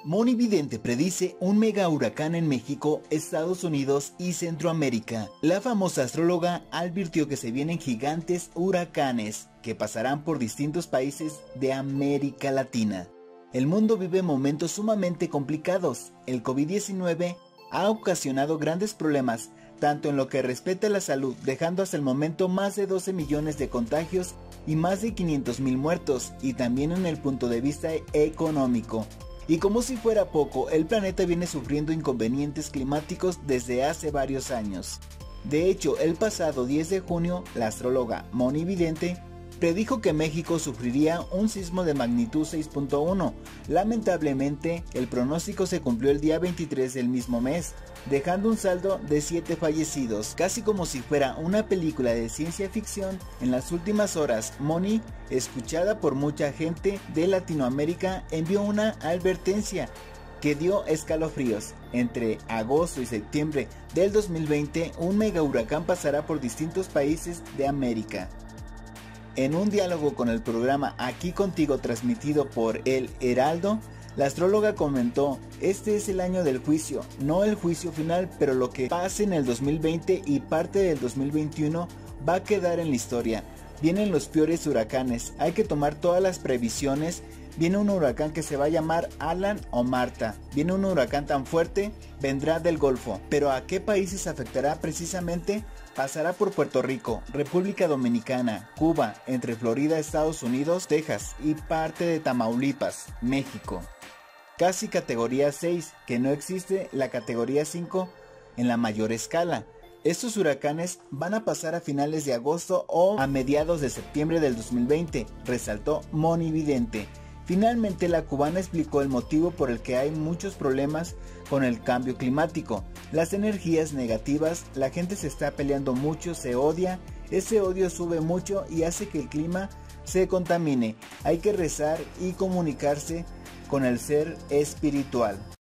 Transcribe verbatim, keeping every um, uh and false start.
Moni Vidente predice un mega huracán en México, Estados Unidos y Centroamérica. La famosa astróloga advirtió que se vienen gigantes huracanes que pasarán por distintos países de América Latina. El mundo vive momentos sumamente complicados. El COVID diecinueve ha ocasionado grandes problemas, tanto en lo que respecta a la salud, dejando hasta el momento más de doce millones de contagios y más de quinientos mil muertos, y también en el punto de vista económico. Y como si fuera poco, el planeta viene sufriendo inconvenientes climáticos desde hace varios años. De hecho, el pasado diez de junio, la astróloga Moni Vidente predijo que México sufriría un sismo de magnitud seis punto uno. Lamentablemente, el pronóstico se cumplió el día veintitrés del mismo mes, dejando un saldo de siete fallecidos. Casi como si fuera una película de ciencia ficción, en las últimas horas, Moni, escuchada por mucha gente de Latinoamérica, envió una advertencia que dio escalofríos. Entre agosto y septiembre del dos mil veinte, un mega huracán pasará por distintos países de América. En un diálogo con el programa Aquí Contigo, transmitido por El Heraldo, la astróloga comentó: este es el año del juicio, no el juicio final, pero lo que pase en el dos mil veinte y parte del dos mil veintiuno va a quedar en la historia. Vienen los peores huracanes, hay que tomar todas las previsiones. Viene un huracán que se va a llamar Alan o Marta. Viene un huracán tan fuerte, vendrá del Golfo. Pero ¿a qué países afectará precisamente? Pasará por Puerto Rico, República Dominicana, Cuba, entre Florida, Estados Unidos, Texas y parte de Tamaulipas, México. Casi categoría seis, que no existe la categoría cinco en la mayor escala. Estos huracanes van a pasar a finales de agosto o a mediados de septiembre del dos mil veinte, resaltó Moni Vidente. Finalmente, la cubana explicó el motivo por el que hay muchos problemas con el cambio climático. Las energías negativas, la gente se está peleando mucho, se odia, ese odio sube mucho y hace que el clima se contamine. Hay que rezar y comunicarse con el ser espiritual.